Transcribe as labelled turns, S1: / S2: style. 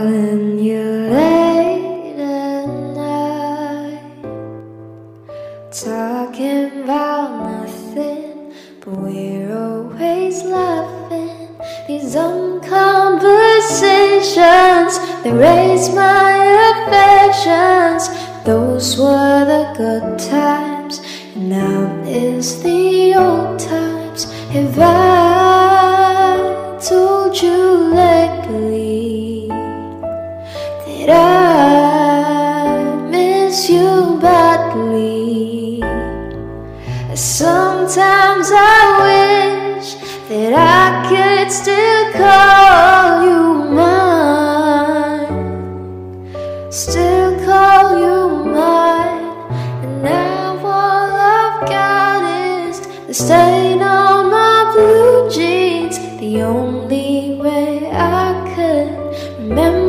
S1: calling you late at night, talking about nothing, but we're always laughing. These dumb conversations, they raise my affections. Those were the good times, and now is the old times. If I told you lately that I miss you badly, sometimes I wish that I could still call you mine, still call you mine. And now all I've got is the stain on my blue jeans, the only way I could remember